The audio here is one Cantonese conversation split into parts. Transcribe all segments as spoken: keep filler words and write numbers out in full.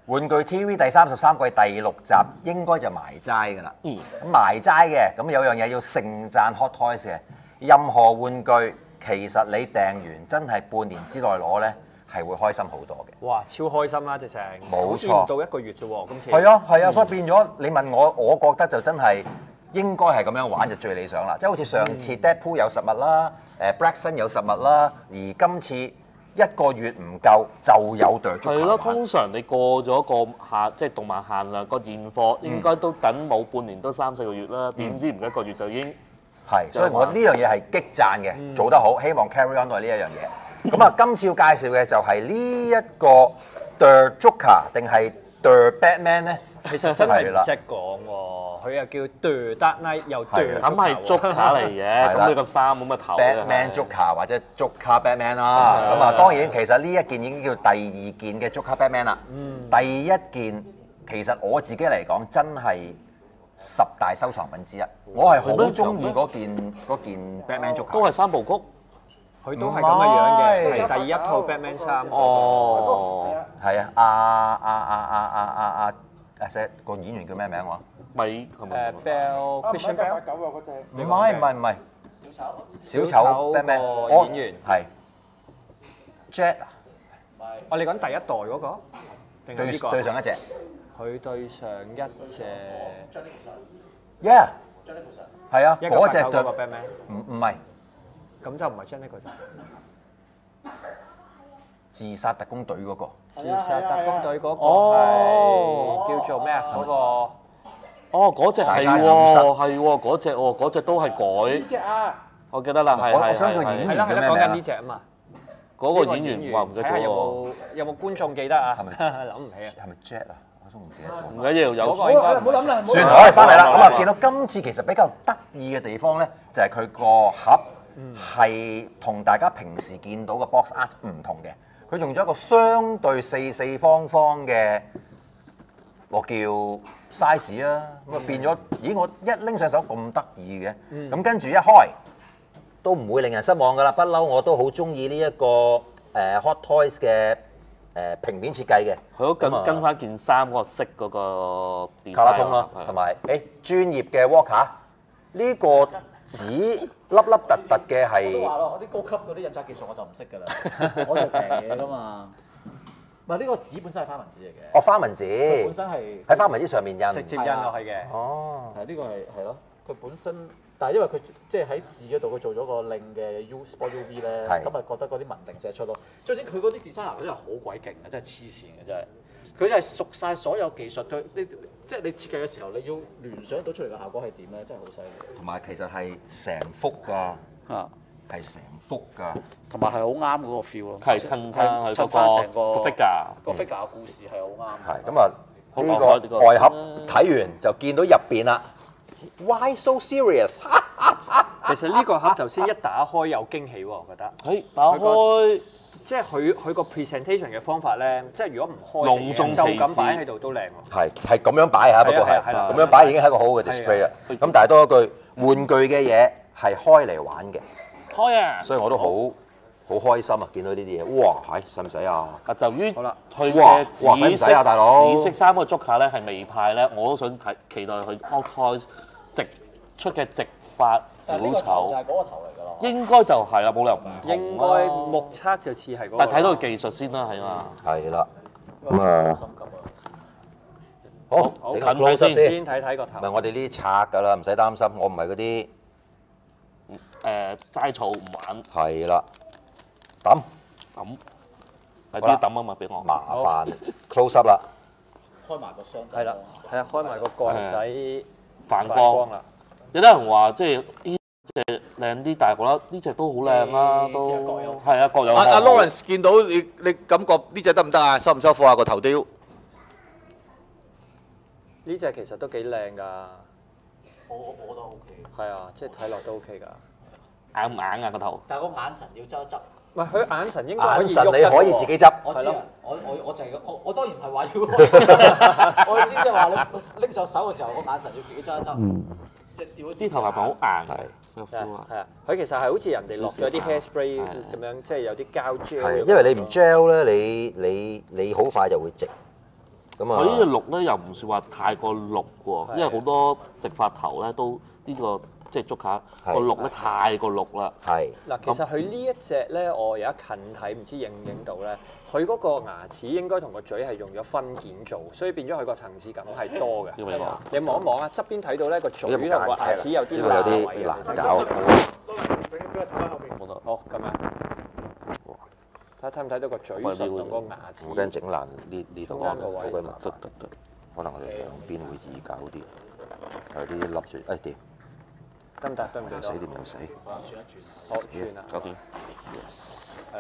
玩具 T V 第三十三季第六集應該就埋齋㗎啦。 嗯。 咁埋齋嘅，咁有樣嘢要盛讚 Hot Toys 嘅，任何玩具其實你訂完真係半年之內攞咧，係會開心好多嘅。 哇！超開心啦，直情。 冇錯。 唔到一個月啫喎，今次。 係啊係啊，所以變咗你問我，我覺得就真係應該係咁樣玩就最理想啦。即係好似上次 Deadpool 有實物啦，誒 Blackson 有實物啦，而今次一個月唔夠就有對足球。 係咯，通常你過咗個限，即係動漫限量個現貨，應該都等冇半年都三四個月啦。點知唔一個月就已經係，所以我呢樣嘢係激讚嘅，做得好，希望 carry on 到呢一樣嘢。咁啊，今次要介紹嘅就係呢一個 The Joker 定係 The Batman 咧？ 其實真係唔識講喎，佢又叫 The Dark Knight 又 The， 咁係 Joker 嚟嘅，咁你個衫咁嘅頭 Batman Joker 或者 Joker Batman 啦。咁啊，當然其實呢一件已經叫第二件嘅 Joker Batman 啦。第一件其實我自己嚟講真係十大收藏品之一，我係好中意嗰件嗰件 Batman Joker。 都係三部曲。 佢都係咁嘅樣嘅，係第一套 Batman 衫。 哦， 係啊，阿阿阿阿阿阿阿阿石個演員叫咩名話？ 咪係咪？ 誒 Bell Christian Bell 唔係唔係唔係，小丑小丑 Batman 個演員係 Jet 啊？ 哦，你講第一代嗰個定係呢個？ 對上一隻。 佢對上一隻 Yeah， 係啊，嗰隻對個 Batman 唔唔係。 咁就唔係 Jack Nicholson， 自殺特工隊嗰個。 自殺特工隊嗰個係叫做咩啊？嗰個哦，嗰隻係喎，係喎，嗰隻喎，嗰隻都係改。 呢隻啊， 我記得啦，係係係。 係啦係啦，講緊呢隻啊嘛。 嗰個演員話唔記得咗有冇有冇觀眾記得啊？ 係咪諗唔起啊？ 係咪 Jet 啊？我都唔記得咗。 唔緊要，有嗰個應該唔好諗啦， 算啦，我哋翻嚟啦。咁啊，見到今次其實比較得意嘅地方咧，就係佢個盒。係同大家平時見到嘅 box art 唔同嘅，佢用咗一個相對四四方方嘅，我叫 size 啊，咁啊變咗，咦我一拎上手咁得意嘅，咁跟住一開都唔會令人失望㗎啦，不嬲我都好中意呢一個誒 Hot Toys 嘅誒平面設計嘅， 佢都跟跟翻件衫嗰個色嗰個 design 卡拉通啦，同埋誒專業嘅 Walker 呢個。紙粒粒突突嘅係， 我都話咯，我啲高級嗰啲印刷技術我就唔識㗎啦，我做平嘢㗎嘛。唔係呢個紙本身係花文紙嚟嘅。 哦，花文紙。 本身係喺花文紙上面印。 直接印落去嘅。 哦。 係呢個係係咯，佢本身，但係因為佢即係喺字嗰度佢做咗個令嘅 U Sport U V 咧，咁咪覺得嗰啲紋定寫出咯。最緊佢嗰啲 designer 真係好鬼勁嘅，真係黐線嘅真係。佢真係熟晒所有技術，佢你即係你設計嘅時候，你要聯想到出嚟嘅效果係點咧，真係好犀利。 同埋其實係成幅㗎， 啊， 係成幅㗎， 同埋係好啱嗰個 feel 咯。 係襯翻佢襯翻成個 figure 個 figure 嘅故事係好啱。 係咁啊，呢個外盒睇完就見到入邊啦。Why so serious？ 其實呢個盒頭先一打開有驚喜喎，我覺得。 誒，打開。 即係佢佢個 presentation 嘅方法咧，即係如果唔開隆重就咁擺喺度都靚喎。 係係咁樣擺嚇，不過係咁樣擺已經係一個好好嘅 display 啦。咁但係多一句，玩具嘅嘢係開嚟玩嘅， 開啊！ 所以我都好好開心啊！見到呢啲嘢，哇係使唔使啊？ 啊，就於好啦， 佢嘅紫使唔使啊，大佬？ 紫色衫個 Joker 咧係未派咧，我都想睇期待佢 Hot Toys 直出嘅直髮小丑。 就係嗰個頭嚟㗎咯。 應該就係啦，冇理由唔同。 應該目測就似係嗰個。 但係睇到技術先啦，係嘛？ 係啦，咁啊， 心急啊！ 好，整個近睇先先睇睇個頭。 唔係我哋呢啲拆㗎啦，唔使擔心，我唔係嗰啲誒齋草唔玩。 係啦，抌抌，係啲抌啊嘛，俾我。 麻煩 close up 啦， 開埋個箱仔。 係啦，係啊，開埋個蓋仔反光啦。有啲人話即係呢隻靚啲，但係我覺得呢隻都好靚啦，都係啊，各有。 阿阿 Lawrence 見到你，你感覺呢隻得唔得啊？收唔收貨啊？個頭雕呢隻其實都幾靚㗎。 我我我覺得 O K。 係啊，即係睇落都 O K 㗎。 硬唔硬啊個頭？ 但係個眼神要執一執。 唔係佢眼神應該可以眼神你喐得可以自己執。 我知啊，我我我就係我我當然唔係話要，我意思即係話你拎上手嘅時候，個眼神要自己執一執。即係掉啲頭髮好硬係。 係啊，佢其實係好似人哋落咗啲 hairspray 咁樣，即係有啲膠 gel。 係，因為你唔 gel 咧，你你你好快就會直。 咁啊， 佢呢個綠咧又唔算話太過綠喎，因為好多直髮頭咧都呢個即係竹卡個綠咧太過綠啦。 係嗱，其實佢呢一隻咧，我而家近睇唔知影唔影到咧，佢嗰個牙齒應該同個嘴係用咗分件做，所以變咗佢個層次感係多嘅。 因為我你望一望啊，側邊睇到咧個嘴同個牙齒有啲呢個有啲位難搞。 俾俾個手喺後邊。 冇得。 好，咁樣睇睇唔睇到個嘴唇同個牙齒？ 我驚整爛呢呢度啊， 中間個位好鬼麻煩得。得得。 可能我哋兩邊會易搞啲，有啲笠住，誒掂， 得唔得？得唔得？ 又死掂又死。 好，轉啦。 搞掂。 係啊。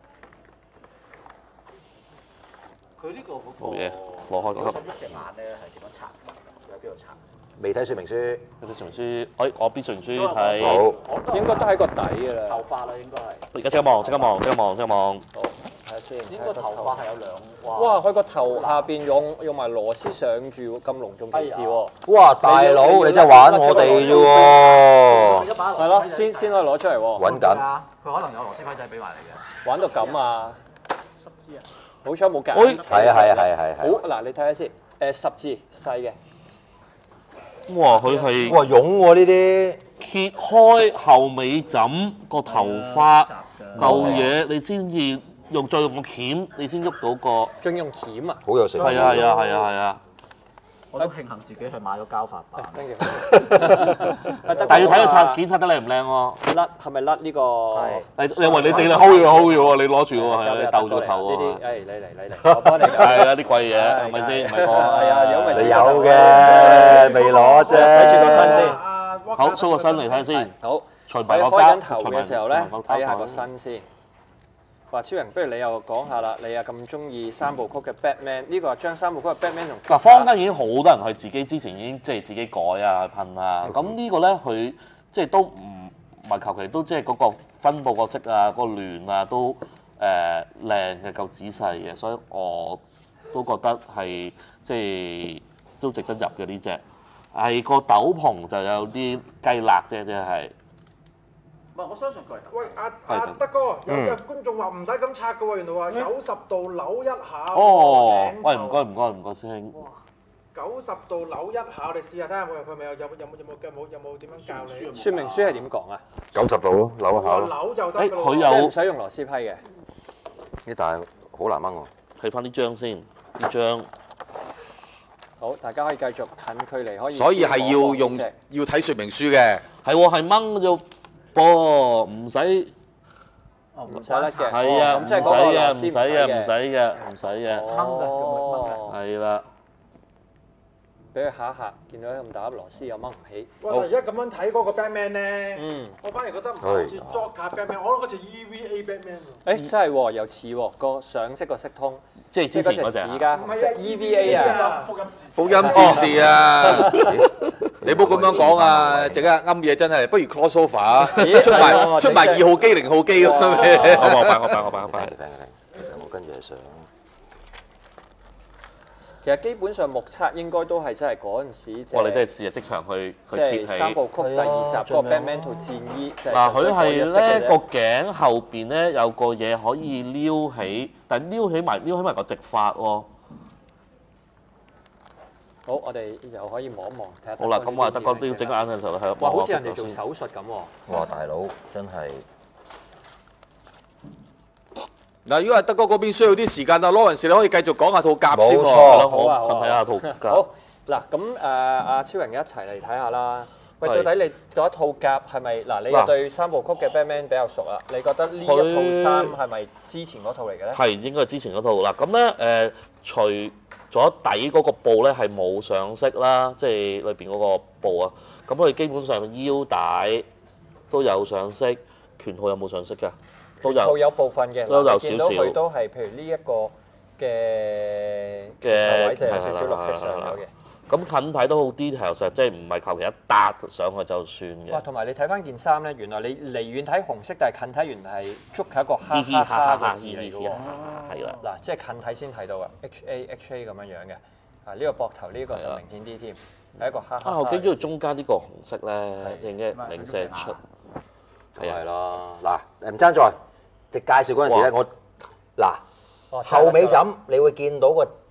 佢呢個嗰個冇嘢，攞開個盒。 嗰一隻眼咧係點樣拆法㗎？有邊度拆？ 未睇說明書。 有啲傳書，哎，我必傳書睇。 好。 應該都喺個底㗎啦。 頭髮啦，應該係。 而家即刻望，即刻望，即刻望，即刻望。 好，睇下先。 應該頭髮係有兩。 哇！佢個頭下邊用用埋螺絲上住，咁隆重其事喎。 哇！大佬，你真係玩我哋啫喎！ 一把係咯，先先可以攞出嚟喎。 揾緊。 佢可能有螺絲批仔俾埋你嘅。 玩到咁啊！ 十支啊！ 好彩冇夾。 係啊係啊係啊係啊。 好嗱，你睇下先。誒十字細嘅。 哇！佢係哇！絨喎呢啲。 揭開後尾枕個頭髮嚿嘢，你先至用再用個鉗，你先喐到個。 仲用鉗啊？ 好有誠意。 係啊係啊係啊係啊！ 我都慶幸自己去買咗膠髮板。 跟住。 但係要睇個拆件拆得靚唔靚喎？ 甩係咪甩呢個？ 你你話你哋嚟 hold 住 hold 住喎，你攞住喎，係啊，你鬥咗頭喎。 呢啲，誒你嚟你嚟，我幫你㗎。 係啊，啲貴嘢係咪先？唔係講係啊，如果咪你有嘅，未攞啫。 睇住個身先。 好，show個身嚟睇先。 好。 除埋個開緊膠， 頭嘅時候咧，睇下個身先。話超人，不如你又講下啦。你又咁中意三部曲嘅 Batman， 呢個將三部曲嘅 Batman 同嗱，坊間已經好多人佢自己之前已經即係自己改啊噴啊。咁呢個咧佢即係都唔唔係求其都即係嗰個分佈個色啊、個亂啊都誒靚嘅夠仔細嘅，所以我都覺得係即係都值得入嘅呢隻。係個斗篷就有啲雞肋啫，即係。 唔係，我相信佢係。 喂，阿阿德哥，有有觀眾話唔使咁拆嘅喎，原來話九十度扭一下。 哦，喂，唔該唔該唔該，師兄。 哇！九十度扭一下，我哋試下睇下佢佢咪有有有冇有冇有冇有冇點樣教你？ 説明書係點講啊？ 九十度咯，扭一下咯。 扭就得㗎誒佢咯。 即係有唔使用螺絲批嘅。 呢但係好難掹喎。 睇翻呢張先，呢張。 好，大家可以繼續近距離可以。 所以係要用要睇說明書嘅。 係喎，係掹咗噃，唔使。 唔使甩嘅。 係啊，唔使咁即係嗰個螺嘅，唔絲使嘅，唔使嘅，唔使嘅。 掹嘅，咁咪掹嘅。 係啦。 俾佢嚇一嚇，見到咁大粒螺絲又掹唔起。 哇！但係而家咁樣睇嗰個 Batman 咧， 嗯。 我反而覺得唔係好似 Joker Batman，我覺得嗰隻 E V A Batman 喎。 誒真係喎，又似喎，個上色個色通， 即係之前嗰隻紙㗎， 唔係啊 E V A 啊。 福音戰士。 福音戰士啊！你唔好咁樣講啊！陣間啱嘢真係，不如 crossover 啊！出埋出埋二號機、零號機咁樣。 我擺我擺我擺我擺。 其實我跟住係想。 其實基本上目測應該都係真係嗰陣時，即哇！你真係係試下即場去去即係揭起。 三部曲第二集嗰個 Batman 套戰衣，就係嗱，佢係咧個個頸後邊咧有個嘢可以撩起，但係撩起埋撩起埋個直髮喎。 好，我哋又可以望一望睇下。 好啦，咁我德哥都要整眼嘅時候係。 哇！好似人哋做手術咁喎。 哇！大佬真係。 嗱，如果係德哥嗰邊需要啲時間啊，Lawrence你可以繼續講下套甲先冇錯喎。 好啊，我睇下套甲。 好嗱，咁誒阿超人一齊嚟睇下啦。喂， 係到底你嗰一套甲係咪嗱？你又嗱對三部曲嘅 Batman 比較熟啦。你覺得呢一套衫係咪之前嗰套嚟嘅咧？ 係應該係之前嗰套嗱，咁咧誒，除咗底嗰個布咧係冇上色啦，即係裏邊嗰個布啊。咁佢基本上腰帶都有上色，拳套有冇上色㗎？都有。 套有部分嘅， 都有嗱見到少少佢都係譬如呢一個嘅嘅位就有少少綠色上咗嘅。 咁近睇都好 detail 實，即係唔係求其一笪上去就算哇！ 嘅。 同埋你睇翻件衫咧，原來你離遠睇紅色，但係近睇原來係捉係一個哈嘻嘻哈哈哈哈嘅字嚟嘅喎。 係啦。 嗱，即係近睇先睇到嘅 H A H A 咁樣樣嘅。啊，呢個膊頭呢個就明顯啲添，係一個哈哈。 啊，我幾中意中間呢個紅色咧，正嘅零舍出。 係係咯，嗱唔爭在，即介紹嗰陣時咧，我嗱後尾枕你會見到個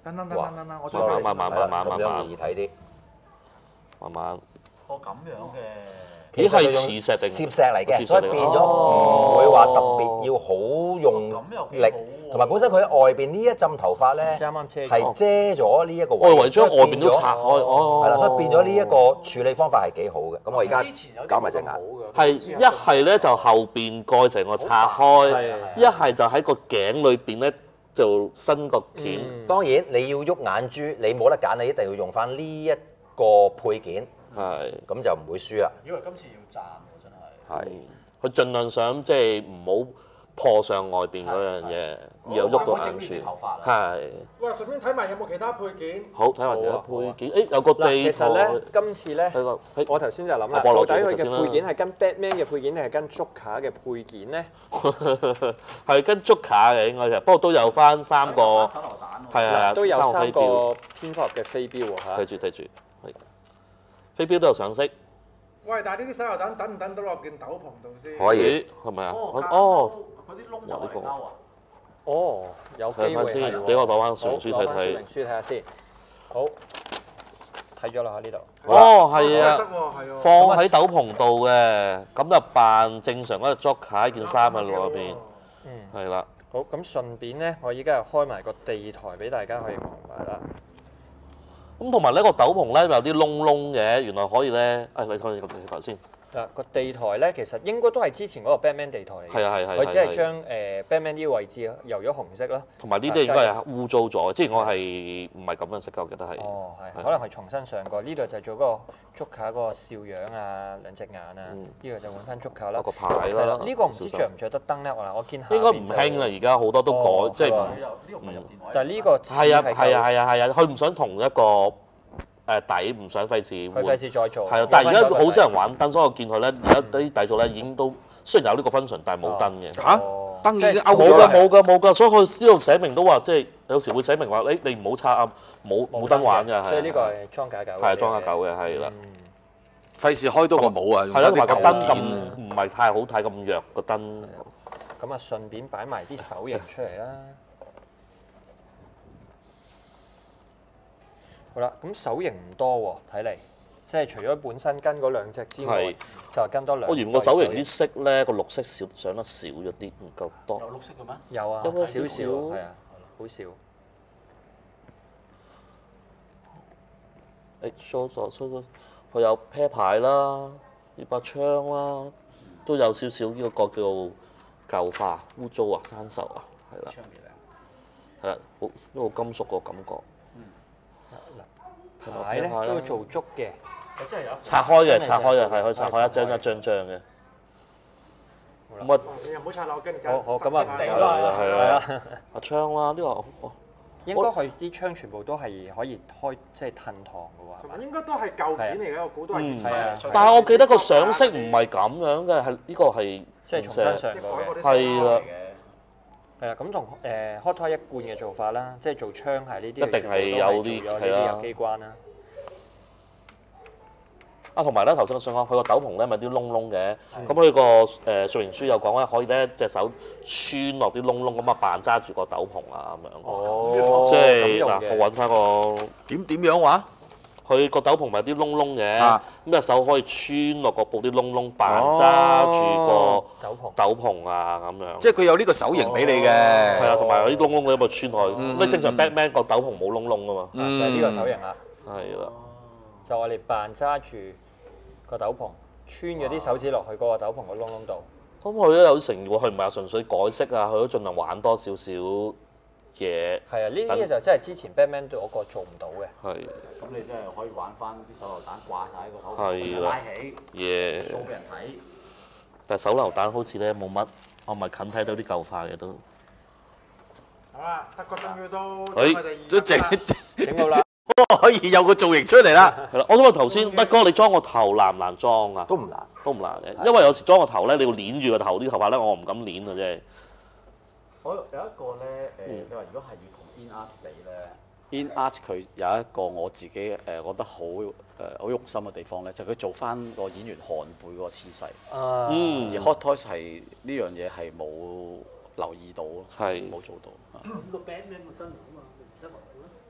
等等等等等等，我慢慢慢慢慢慢咁樣易睇啲。 慢慢。 哦咁樣嘅。 咦係磁石定攝石嚟嘅， 磁石嚟所以變咗哦唔會話特別要好用力，同埋本身佢喺外邊呢一浸頭髮咧啱啱遮咗係遮咗呢一個我以為位， 將外邊都拆開，哦， 係啦，所以變咗呢一個處理方法係幾好嘅。咁我而家之前有啲搞埋隻眼， 係一係咧就後邊蓋成個拆開，一係就喺個頸裏邊咧就伸個鉗。 當然你要喐眼珠，你冇得揀，你一定要用翻呢一個配件， 係咁就唔會輸啦。 以為今次要賺喎，真係。 係，佢盡量想即係唔好破上外邊嗰樣嘢，而又喐到眼珠。係。 喂，順便睇埋有冇其他配件。 好，睇埋其他配件。誒有個嗱， 地其實咧圖， 今次咧， 睇個誒我頭先就諗啦， 我幫我到底佢攞住先啦嘅配件係跟 Batman 嘅配件定係跟 Joker 嘅配件咧？ 係跟竹卡嘅應該就，不過都有翻三個， 手榴彈喎。 係啊， 都有三三個飛鏢。 個蝙蝠俠嘅飛鏢喎嚇睇。住睇住，係飛鏢都有上色。 喂，但係呢啲手榴彈等唔等到落件斗篷度先？ 可以。 咦，係咪啊？ 哦， 哦， 嗰啲窿就哇呢個嚟勾啊！ 哦，有機會係睇翻先， 喎。 俾我攞翻說好明書睇睇攞返說明。書睇下先。好，睇咗啦喺呢度。 哦，係得啊， 喎，係喎。 放喺斗篷度嘅，咁就扮正常嗰個 Joker 件衫喺裏邊， 嗯。 係啦。 好，咁順便咧，我依家又開埋個地台俾大家可以望埋啦。 咁同埋呢個斗篷咧有啲窿窿嘅，原來可以咧，誒你睇個地台先。 嗱，個地台咧，其實應該都係之前嗰個 Batman 地台嚟嘅。 係啊係係佢只係係將誒 Batman 呢個位置油咗紅色啦。 同埋呢啲應該係污糟咗，之前我係唔係咁樣色嘅，我記得係。 哦，係， 係可能係重新上過。呢度就做嗰個 Joker 嗰個笑樣啊，兩隻眼啊。 嗯呢個就換翻 Joker 啦。 有個牌係啦。 呢個唔知小心着唔着得燈咧？我嗱，我見下應該唔邊就興啦，而家好多都哦改，即係唔係喎呢度呢度唔係入電位。 但係呢個似係啊係啊夠係啊係啊，佢唔想同一個誒底，唔想費事換。 佢費事再做。 係啊，但係而家好少人玩。 玩燈，所以我見佢咧而家啲底座咧已經都雖然有呢個 function，但係冇燈嘅。 嚇哦燈已經即係冇㗎勾咗啦。 冇㗎冇㗎，所以佢呢度寫明都話，即係有時會寫明話，誒你唔好插啊，冇冇燈玩㗎，係。 所以呢個係裝假狗嘅。 係裝下狗嘅，係啦。 嗯費事開多個帽啊，用係啦，同埋個燈翻啲舊件咁啊。 唔係太好睇，咁弱個燈。 咁啊，順便擺埋啲手型出嚟啦。好啦，咁手型唔多喎，睇嚟，即係除咗本身跟嗰兩隻之外係， 就係跟多兩。 我嫌個手型啲色咧，個綠色少上得少咗啲，唔夠多。 有綠色嘅咩？ 有啊， 有冇少少少係啊，好少。 誒 show 咗 show 咗，佢有啤牌啦，呢把槍啦，都有少少呢個叫舊化污糟啊、生鏽啊，係啦， 槍幾靚。 係啦，好一個金屬個感覺。 牌咧牌啦都要做足嘅。 我真係有一拆開嘅， 真係拆開嘅， 成係可以拆開一張一張張嘅。咁啊， 你又唔好拆啦，我跟住好好咁啊唔定搞啦啦， 係係啊。 啊，阿槍啦，呢個哦應該佢啲槍全部都係可以開，即係褪堂嘅喎，係嘛？ 應該都係舊件嚟嘅，我估都係嗯原係啊廠但係我記得個上色唔係咁樣嘅，係呢個係即係重新上過嘅。 係啦， 係啊，咁同誒 Hot Toy 一貫嘅做法啦，即係做槍係呢啲， 一定係有啲有呢係啊啲有機關啦。 啊，同埋咧頭先我想講，佢個斗篷咧咪啲窿窿嘅，咁佢個誒說明書有講咧，可以咧隻手穿落啲窿窿咁啊，扮揸住個斗篷啊咁樣。 哦即係嗱， 咁用嘅我揾翻個點點樣話？ 佢個斗篷咪有啲窿窿嘅， 啊咁隻手可以穿落個布啲窿窿，扮揸住斗篷個斗篷啊咁樣。 即係佢有呢個手型俾你嘅。 係啊，同埋有啲窿窿你咁啊穿落去， 嗯咁你正常 Batman 個斗篷冇窿窿噶嘛。 就係呢個手型啦， 係啦， 就我哋扮揸住個斗篷，穿咗啲手指落去嗰個斗篷個窿窿度。 咁佢咧有啲成喎，佢唔係純粹改色啊，佢都盡量玩多少少嘢。 係啊，呢啲就真係之前 Batman 嗰個做唔到嘅。 係咁你真係可以玩翻啲手榴彈掛晒喺個口係啦拉起嘢， show 俾人睇。 但係手榴彈好似咧冇乜，我唔係近睇到啲舊化嘅都。 好啦，德國終於都誒都整整好啦， 可以有個造型出嚟啦。 係啦，我想問頭先，乜哥你裝個頭難唔難裝啊？ 都唔難。 都唔難嘅，因為有時裝個頭咧，你要攣住個頭啲頭髮咧，我唔敢攣啊，真係。 我有一個咧誒，你話如果係要同 In Art 比咧 In Art 佢有一個我自己誒覺得好誒好用心嘅地方咧，就係佢做翻個演員寒背嗰個姿勢。 啊， 嗯而 Hot Toys 係呢樣嘢係冇留意到咯， 係冇做到。啊個 Batman 個身啊嘛，你唔識學嘅咩？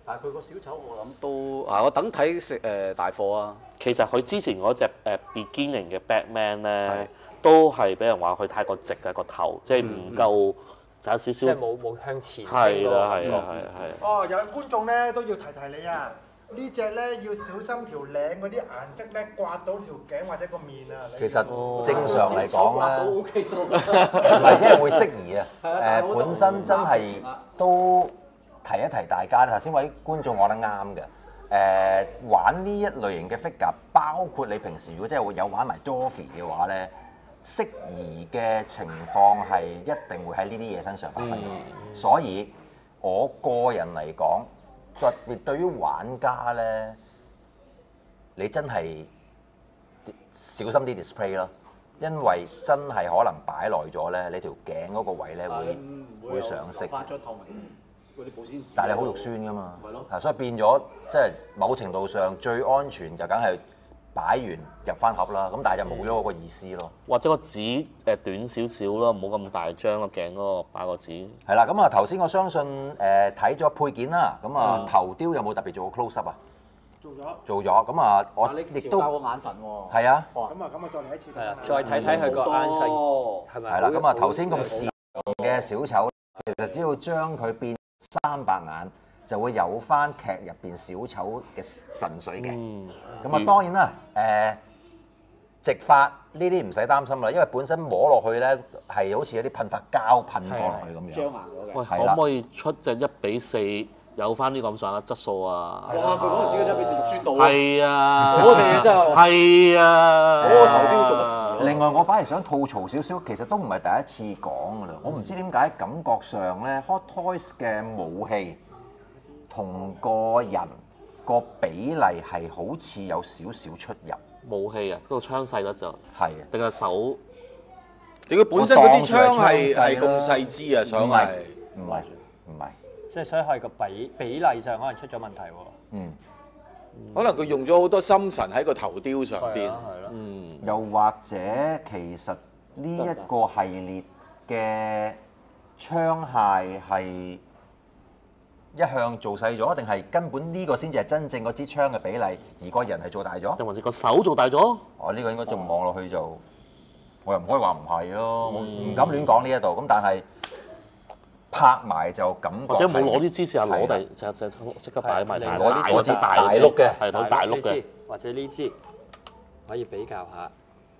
但係佢個小丑我諗都啊，我等睇食誒大貨啊。 其實佢之前嗰隻誒 beginning 嘅 Batman 咧係， 都係俾人話佢太過直嘅個頭，即係唔夠就有少少。 即係冇冇向前傾係嗰個啦係啦感覺。 係係。 哦，有觀眾咧都要提提你啊！呢只咧要小心條領嗰啲顏色咧刮到條頸或者個面啊！ 其實正常嚟講都咧， OK 到㗎。 唔係因為會適宜啊。 係啊但係誒， 我覺得本身真係唔啱都提一提大家。頭先位觀眾講得啱嘅。誒，玩呢一類型嘅 figure，包括你平時如果真係會有玩埋 Dorothy 嘅話咧，適宜嘅情況係一定會喺呢啲嘢身上發生嘅。所以我個人嚟講，特別對於玩家咧，你真係小心啲 display 咯，因為真係可能擺耐咗咧，你條頸嗰個位咧會會上色。 翻張透明嗰啲保鮮紙。 但係你好肉酸噶嘛， 係咯係所以變咗即係某程度上最安全就梗係擺完入翻盒啦。咁但係就冇咗嗰個意思咯。 或者個紙誒短少少咯，唔好咁大張咯，頸嗰個擺個紙。 係啦，咁啊頭先我相信誒睇咗配件啦，咁啊頭雕有冇特別做過 close up 啊？ 做咗。 做咗，咁啊我但係你亦都調教個眼神喎。 係啊， 咁啊咁啊，再嚟一次。 係啊，再睇睇佢個眼神係咪？ 係啦，咁啊頭先咁視嘅小丑，其實只要將佢變三白眼，就會有翻劇入邊小丑嘅神髓嘅。 嗯。 咁啊當然啦，誒直髮呢啲唔使擔心啦，因為本身摸落去咧係好似有啲噴髮膠噴過落去咁樣。 張硬咗嘅。 喂， 係啦可唔可以出隻一比四有翻啲咁上下質素啊？ 哇！佢嗰陣時嗰隻俾食肉酸到啊！ 係啊， 嗰隻嘢真係係啊， 嗰個頭雕做乜事啊？ 另外，我反而想吐槽少少，其實都唔係第一次講㗎啦。我唔知點解感覺上咧，Hot Toys 嘅武器同個人個比例係好似有少少出入。 武器啊，嗰個槍細得就係啊， 定係手點解本身嗰支槍係係咁細支啊？想係唔係唔係， 即係所以係個比比例上可能出咗問題喎。 嗯， 可能佢用咗好多心神喺個頭雕上邊。 係咯係咯。 嗯， 又或者其實呢一個系列嘅槍械係一向做細咗，定係根本呢個先至係真正嗰支槍嘅比例，而個人係做大咗？ 定還是個手做大咗？ 我呢個應該仲望落去就，我又唔可以話唔係咯，我唔敢亂講呢一度。咁但係拍埋就感覺或者冇攞啲芝士啊，攞係第就就即刻擺埋大係攞啲支大大碌嘅係攞大碌嘅呢支。或者呢支可以比較下。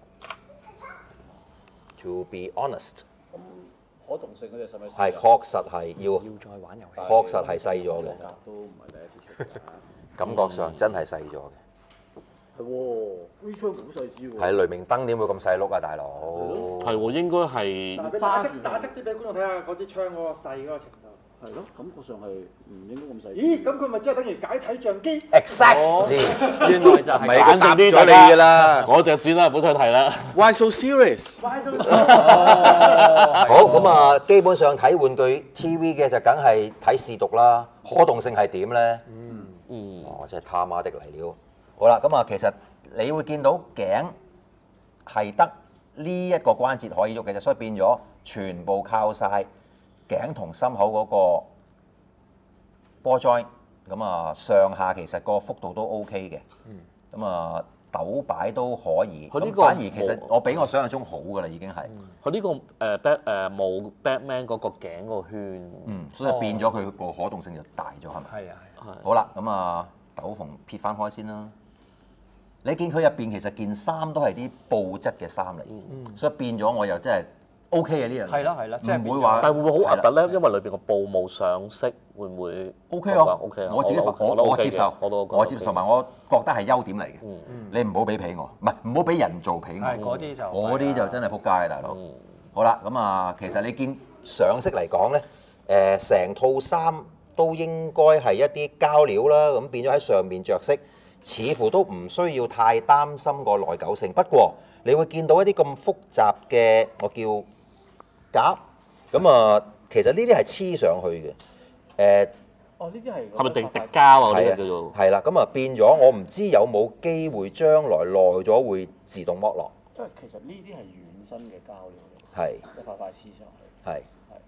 To be honest， 可動性嗰隻使咪？ 係確實係要， 要再玩遊戲。 確實係細咗嘅， 都唔係第一次出嘅。 感覺上真係細咗嘅。 係喎，呢槍好細支喎。 係雷明燈點會咁細碌啊，大佬？ 係喎，應該係嗱，俾打側打側啲俾觀眾睇下嗰支槍嗰個細嗰個程度。 係咯，感覺上係唔應該咁細。 咦？咁佢咪即係等於解體相機？ Exactly。 原來就係唔係佢答咗你㗎啦。 嗰隻算啦，唔好再提啦。 Why so serious？ 歪咗。 好咁啊，基本上睇玩具 T V 嘅就梗係睇試讀啦。可動性係點咧？ 嗯嗯， 哦，真係他媽的嚟了。好啦，咁啊，其實你會見到頸係得呢一個關節可以喐嘅啫，所以變咗全部靠晒頸同心口嗰個波 joint。咁啊，上下其實個幅度都 OK 嘅。咁啊，斗擺都可以。 佢呢個咁反而其實冇我比我想象中好㗎啦，已經係。 佢呢個誒 Bat 誒冇 Batman 嗰個頸個圈。 嗯，所以變咗佢個可動性就大咗，係咪？ 係啊係。 係。 好啦，咁啊，斗篷撇翻開先啦。你見佢入邊其實件衫都係啲布質嘅衫嚟，所以變咗我又真係 O K 嘅呢樣嘢。 係咯係咯即係唔會話。 但係會唔會好核突係啦咧？因為裏邊個布冇上色，會唔會 O K 啊 O K 啊， 我自己我我都我 OK 嘅接受， 我都我接受，同埋我覺得係優點嚟嘅。 嗯你唔好俾皮我，唔係唔好俾人做皮係我。 嗰啲就嗰啲就真係撲街啊，大佬。 嗯好啦，咁啊，其實你見上色嚟講咧，誒成套衫都應該係一啲膠料啦，咁變咗喺上面着色，似乎都唔需要太擔心個耐久性。不過你會見到一啲咁複雜嘅我叫夾，咁啊，其實呢啲係黐上去嘅，誒。 哦，呢啲係係咪定滴膠啊？嗰係啊啲叫做係啦，咁啊變咗，我唔知有冇機會將來耐咗會自動剝落。 因為其實呢啲係軟身嘅膠料嚟， 係一塊塊黐上去。 係。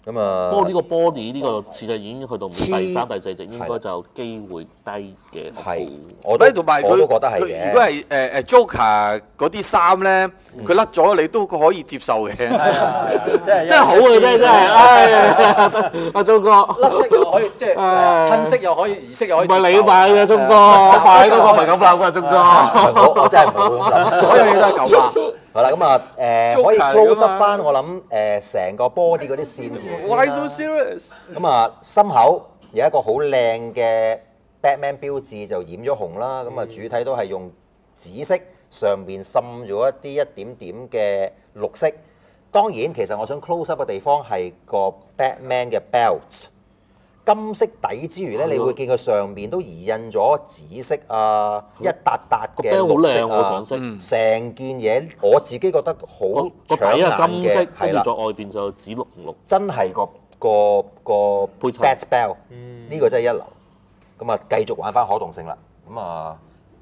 咁啊， 不過呢個 body 呢個設計已經去到唔知第三、 黐第四隻，應該就機會低嘅。 係，我都喂，同埋佢我都覺得係佢嘅。 如果係誒誒 Joker 嗰啲衫咧，佢甩咗你都可以接受嘅。 係啊係啊，即係真係好嘅啫，真係，唉，阿鐘哥， 甩色又可以，即係唉褪色又可以，移色又可以唔係接受。 你買嘅鐘哥，我買嗰個唔係咁諗嘅鐘哥。 我我真係冇咁諗， 所有嘢都係舊化。 好啦，咁啊誒可以 close up 翻我諗誒成個 body 嗰啲線條先 Why so 啦。 serious？ 咁啊心口有一個好靚嘅 Batman 標誌就染咗紅啦，咁啊主體都係用紫色，上面滲咗一啲一點點嘅綠色。當然其實我想 close up 嘅地方係個 Batman 嘅 belt。金色底之餘咧，你會見佢上面都移印咗紫色啊，一笪笪個嘅 belt 好綠色靚喎，上色。 啊，成件嘢我自己覺得好個個搶底係眼金色， 嘅，係啦跟住，再外邊就紫綠綠。 真係個個個配襯 Bat Bell 呢個真係一流。咁啊，繼續玩翻可動性啦。咁啊，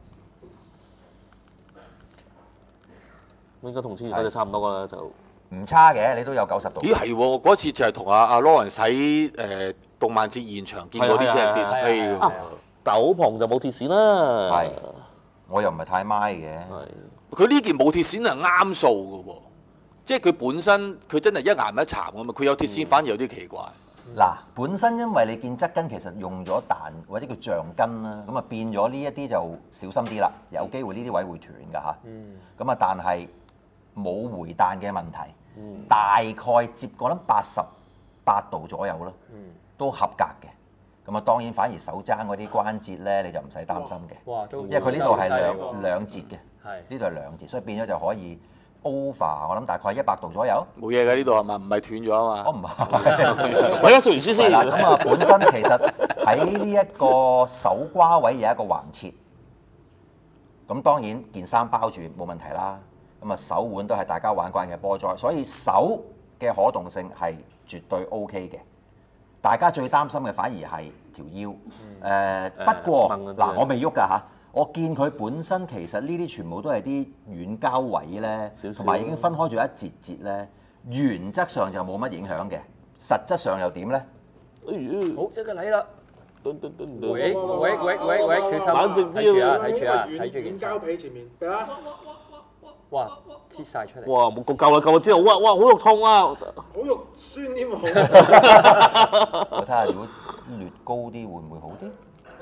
應該同之前嗰隻差唔多㗎啦，就唔差嘅，你都有九十度。 咦係喎，嗰次就係同阿阿 Lawrence 喺誒動漫節現場見過呢隻係啊係啊 display 係啊喎。 斗篷就冇鐵線啦。 係我又唔係太咪嘅。 係佢呢件冇鐵線係啱數嘅喎，即係佢本身佢真係一岩一殘㗎嘛，佢有鐵線反而有啲奇怪。 嗱，本身因為你見側筋其實用咗彈或者叫橡筋啦，咁啊變咗呢一啲就小心啲啦，有機會呢啲位會斷㗎嚇。咁啊，但係冇回彈嘅問題，大概接我諗八十八度左右啦，都合格嘅。咁啊，當然反而手踭嗰啲關節咧，你就唔使擔心嘅， 哇，都因為佢呢度係兩兩兩節嘅， 係呢度係兩節，所以變咗就可以 over，我諗大概一百度左右。 冇嘢嘅呢度係嘛？唔係斷咗啊我嘛。 唔係。 我而家說完書係先。 啦，咁啊本身其實喺呢一個手瓜位有一個橫切，咁當然件衫包住冇問題啦。咁啊手腕都係大家玩慣嘅波災，所以手嘅可動性係絕對 O K 嘅。大家最擔心嘅反而係條腰。誒、呃、不過掹嗰啲嗱，我未喐㗎嚇，我見佢本身其實呢啲全部都係啲軟膠位咧少，少同埋已經分開咗一節節咧，原則上就冇乜影響嘅，實質上又點咧？ 哎呀好，即刻嚟啦！ 噔噔噔噔喂喂喂喂喂，小心！ 冷靜啲睇住啊， 啊睇住啊，睇住軟件衫。 膠皮前面，俾啊， 哇，黐晒出嚟！ 哇！冇夠夠啦，夠啦之後，哇哇好肉痛啊！ 好肉酸添喎。 我睇下如果略高啲會唔會好啲？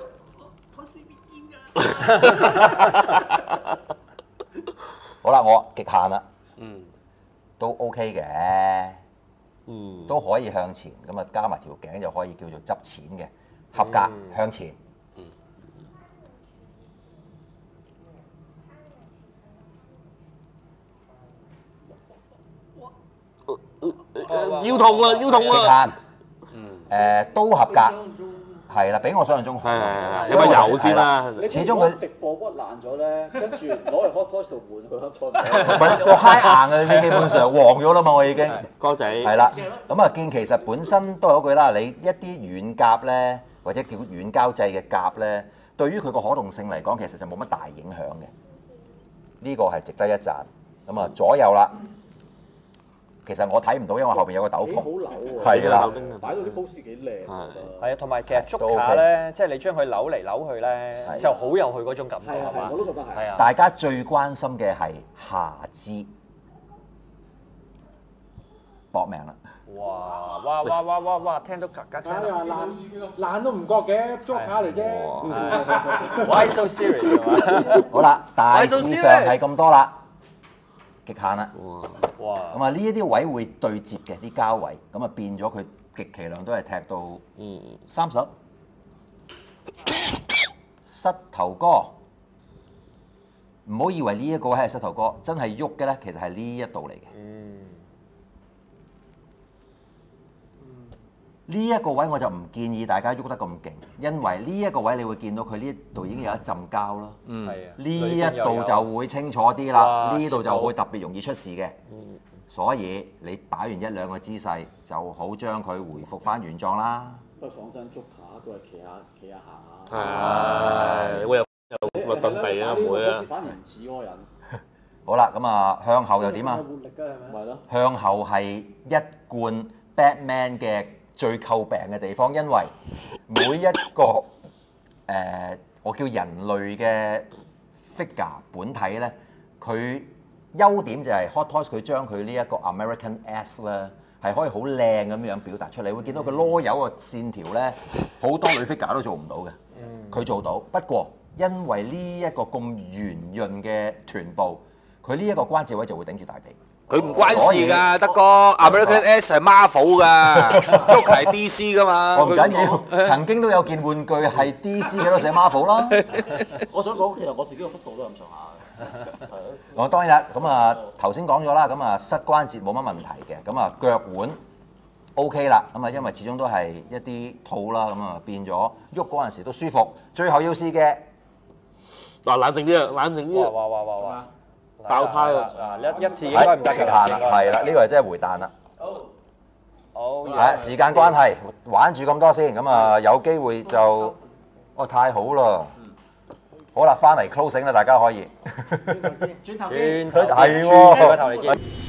好啦，我極限啦， 嗯， 都 OK 嘅， 嗯， 都可以向前，咁啊加埋條頸就可以叫做執錢嘅，合格、向前。 腰痛啦，腰痛極啦！ 限，誒、都合格，係啦，比我想象中好啊。 係係係，有咪油先啦？ 始終佢直播屈爛咗咧，跟住攞嚟 hot toys 度換，佢黑菜唔唔係我揩硬嘅，你基本上黃咗啦嘛，我已經。 哥仔係啦，咁啊見其實本身都係嗰句啦，你一啲軟甲咧，或者叫軟膠製嘅甲咧，對於佢個可動性嚟講，其實就冇乜大影響嘅。呢、個係值得一讚。咁啊左右啦，其實我睇唔到，因為後邊有個斗幾好篷。 扭喎。 係啦擺到啲 pose 幾靚。 係啊，同埋其實都捉 OK 卡咧，即係你將佢扭嚟扭去咧， 係就好有佢嗰種感覺係啊係嘛係，我都覺得係。 係啊， 大家最關心嘅係下肢，搏命啦！ 哇哇哇哇哇哇，聽到格格聲哎。呀，爛爛都唔覺嘅，Joker 嚟啫。 Why so serious 係嘛？ 好啦，大致上係咁多啦，極限啦。 哇！ 咁啊，呢一啲位會對接嘅啲膠位，咁啊變咗佢極其量都係踢到嗯三十。膝頭哥，唔好以為呢一個位係膝頭哥，真係喐嘅咧，其實係呢一度嚟嘅。 嗯， 呢一個位我就唔建議大家喐得咁勁，因為呢一個位你會見到佢呢度已經有一浸膠啦。 嗯， 係啊。 呢一度裏邊又有就會清楚啲啦， 哇呢度就切到會特別容易出事嘅。所以你擺完一兩個姿勢，就好將佢回復翻原狀啦。 不過講真，捉卡都係企下企下行下。 係，會有有律頓地啊，唔會啊。 反而唔似嗰個人。 好啦，咁啊向後又點啊？ 活力㗎係咪？ 咪咯。 向後係一貫 Batman 嘅最詬病嘅地方，因為每一個誒、呃、我叫人類嘅 figure 本體咧，佢優點就係 Hot Toys 佢將佢呢一個 American S 咧係可以好靚咁樣表達出嚟，你會見到個囉柚個線條咧，好多女 figure 都做唔到嘅，佢做到。不過因為呢一個咁圓潤嘅臀部，佢呢一個關節位就會頂住大髀。 佢唔關事㗎，德哥 American S 係 Marvel 㗎 ，Joker 係 D C 㗎嘛。 我唔緊要，曾經都有件玩具係 D C 嘅都寫 Marvel 啦。 我想講其實我自己個幅度都係咁上下嘅。 我當然啦，咁啊頭先講咗啦，咁啊膝關節冇乜問題嘅，咁啊腳腕 OK 啦，咁啊因為始終都係一啲套啦，咁啊變咗喐嗰陣時都舒服。最後要試嘅嗱冷靜啲啊，冷靜啲哇哇哇哇哇！ 爆胎啊！ 啊一一次應該唔得極限㗎啦，係啦，呢個係真係回彈啦。 好， 係時間關係，玩住咁多先，咁啊有機會就哦太好啦，好啦，翻嚟 closing 啦，大家可以。 轉頭見。 轉頭係喎轉個頭嚟見。